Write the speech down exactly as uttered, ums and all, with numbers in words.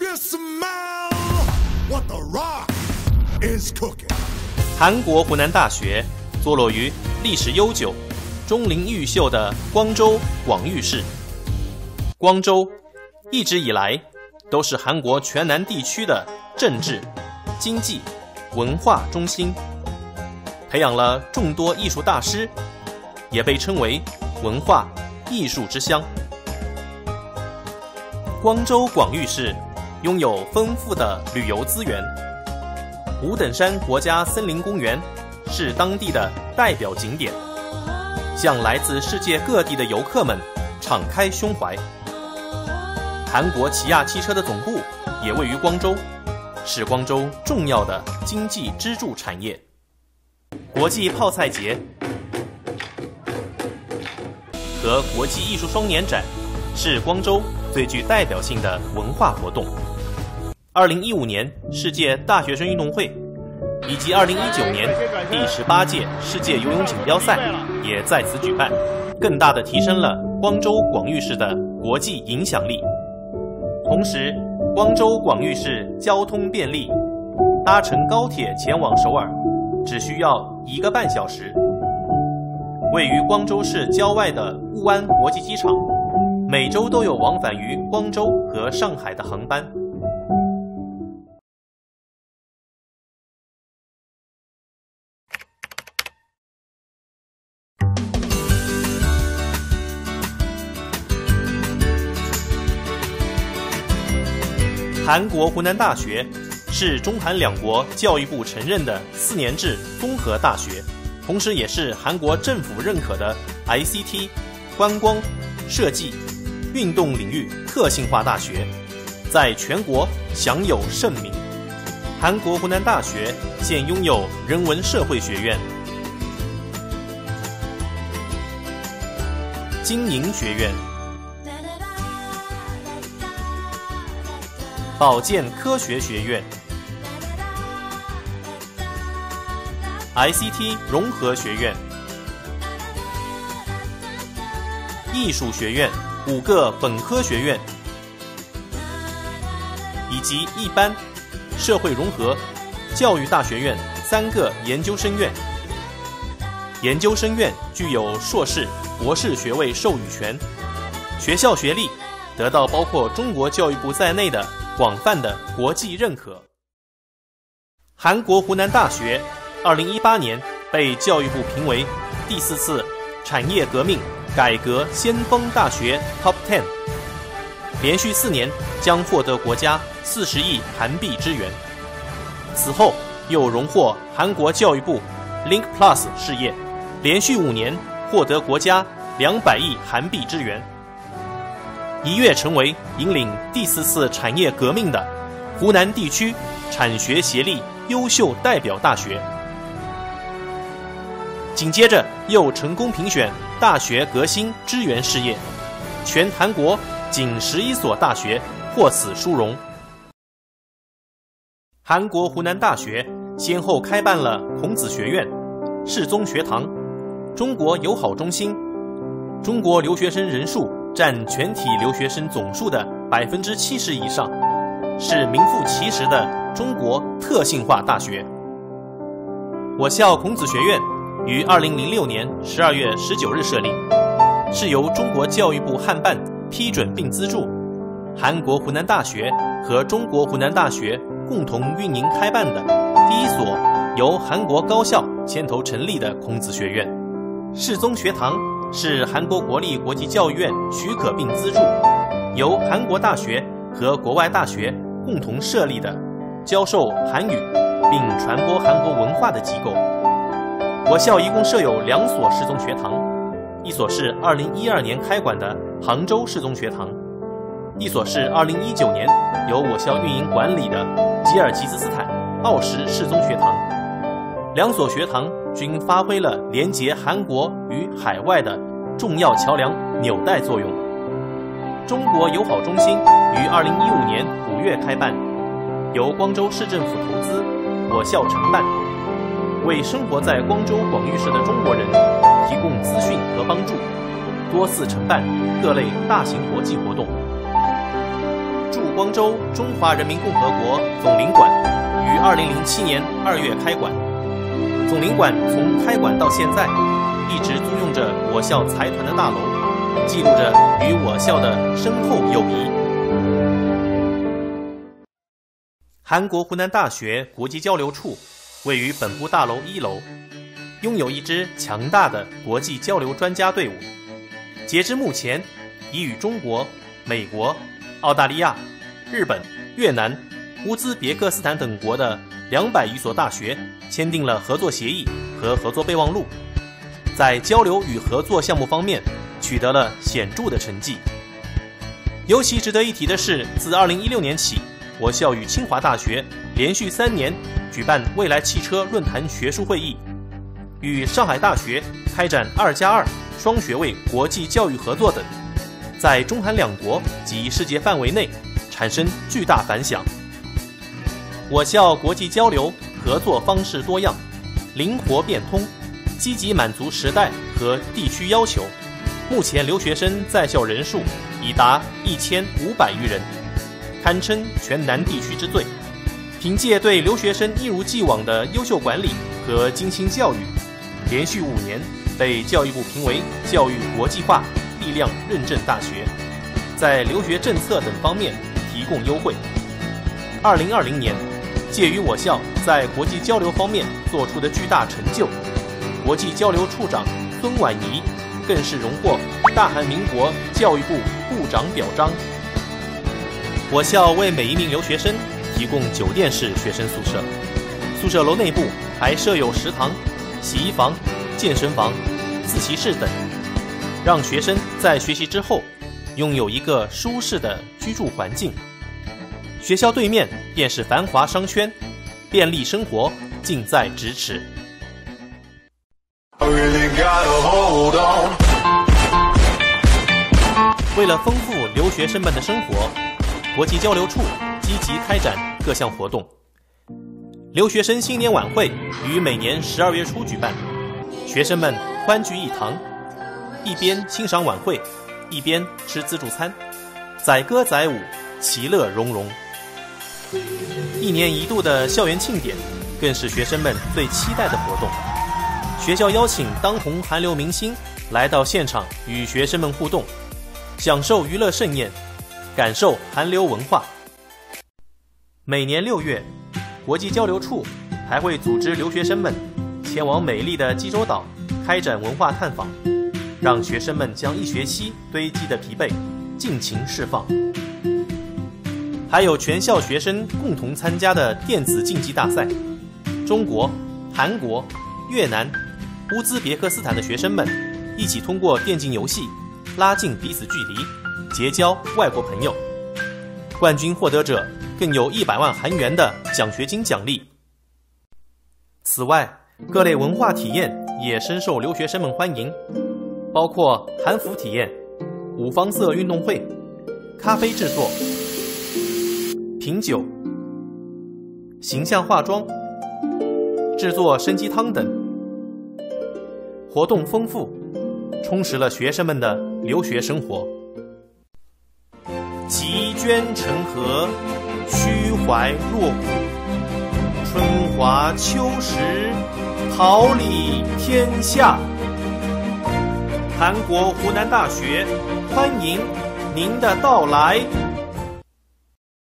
smell what the rock is cooking. 韩国湖南大学坐落于历史悠久、钟灵毓秀的光州广域市。光州一直以来都是韩国全南地区的政治、经济、文化中心，培养了众多艺术大师，也被称为文化艺术之乡。光州广域市拥有丰富的旅游资源，五等山国家森林公园是当地的代表景点，向来自世界各地的游客们敞开胸怀。韩国起亚汽车的总部也位于光州，是光州重要的经济支柱产业。国际泡菜节和国际艺术双年展是光州最具代表性的文化活动。二零一五年世界大学生运动会以及二零一九年第十八届世界游泳锦标赛也在此举办，更大地提升了光州广域市的国际影响力。同时，光州广域市交通便利，搭乘高铁前往首尔只需要一个半小时。位于光州市郊外的雾湾国际机场，每周都有往返于光州和上海的航班。韩国湖南大学是中韩两国教育部承认的四年制综合大学，同时也是韩国政府认可的 I C T、观光、设计、运动领域特性化大学，在全国享有盛名。韩国湖南大学现拥有人文社会学院、经营学院、保健科学学院、I C T 融合学院、艺术学院五个本科学院，以及一般、社会融合、教育大学院三个研究生院。研究生院具有硕士、博士学位授予权，学校学历得到包括中国教育部在内的广泛的国际认可。韩国湖南大学二零一八年被教育部评为第四次产业革命改革先锋大学 Top 十， 连续四年将获得国家四十亿韩币支援。此后又荣获韩国教育部 Link Plus 事业，连续五年获得国家两百亿韩币支援，一跃成为引领第四次产业革命的湖南地区产学协力优秀代表大学。紧接着又成功评选大学革新支援事业，全韩国仅十一所大学获此殊荣。韩国湖南大学先后开办了孔子学院、世宗学堂、中国友好中心，中国留学生人数占全体留学生总数的百分之七十以上，是名副其实的中国特性化大学。我校孔子学院于二零零六年十二月十九日设立，是由中国教育部汉办批准并资助，韩国湖南大学和中国湖南大学共同运营开办的第一所由韩国高校牵头成立的孔子学院。世宗学堂是韩国国立国际教育院许可并资助，由韩国大学和国外大学共同设立的教授韩语并传播韩国文化的机构。我校一共设有两所世宗学堂，一所是二零一二年开馆的杭州世宗学堂，一所是二零一九年由我校运营管理的吉尔吉斯斯坦奥什世宗学堂。两所学堂均发挥了连结韩国与海外的重要桥梁纽带作用。中国友好中心于二零一五年五月开办，由光州市政府投资，我校承办，为生活在光州广域市的中国人提供资讯和帮助，多次承办各类大型国际活动。 驻光州中华人民共和国总领馆于二零零七年二月开馆。总领馆从开馆到现在，一直租用着我校财团的大楼，记录着与我校的深厚友谊。韩国湖南大学国际交流处位于本部大楼一楼，拥有一支强大的国际交流专家队伍。截至目前，已与中国、美国、澳大利亚、日本、越南、乌兹别克斯坦等国的两百余所大学签订了合作协议和合作备忘录，在交流与合作项目方面取得了显著的成绩。尤其值得一提的是，自二零一六年起，我校与清华大学连续三年举办未来汽车论坛学术会议，与上海大学开展二加二双学位国际教育合作等，在中韩两国及世界范围内产生巨大反响。我校国际交流合作方式多样，灵活变通，积极满足时代和地区要求。目前留学生在校人数已达一千五百余人，堪称全南地区之最。凭借对留学生一如既往的优秀管理和精心教育，连续五年被教育部评为教育国际化力量认证大学，在留学政策等方面提供优惠。二零二零年，介于我校在国际交流方面做出的巨大成就，国际交流处长孙婉仪更是荣获大韩民国教育部部长表彰。我校为每一名留学生提供酒店式学生宿舍，宿舍楼内部还设有食堂、洗衣房、健身房、自习室等，让学生在学习之后拥有一个舒适的居住环境。学校对面便是繁华商圈，便利生活近在咫尺。为了丰富留学生们的生活，国际交流处积极开展各项活动。留学生新年晚会于每年十二月初举办，学生们欢聚一堂，一边欣赏晚会，一边吃自助餐，载歌载舞，其乐融融。一年一度的校园庆典更是学生们最期待的活动。学校邀请当红韩流明星来到现场与学生们互动，享受娱乐盛宴，感受韩流文化。每年六月，国际交流处还会组织留学生们前往美丽的济州岛开展文化探访，让学生们将一学期堆积的疲惫尽情释放。还有全校学生共同参加的电子竞技大赛，中国、韩国、越南、乌兹别克斯坦的学生们一起通过电竞游戏拉近彼此距离，结交外国朋友。冠军获得者更有一百万韩元的奖学金奖励。此外，各类文化体验也深受留学生们欢迎，包括韩服体验、五方色运动会、咖啡制作、品酒、形象化妆、制作参鸡汤等。活动丰富，充实了学生们的留学生活。集捐成河，虚怀若谷，春华秋实，桃李天下。韩国湖南大学欢迎您的到来。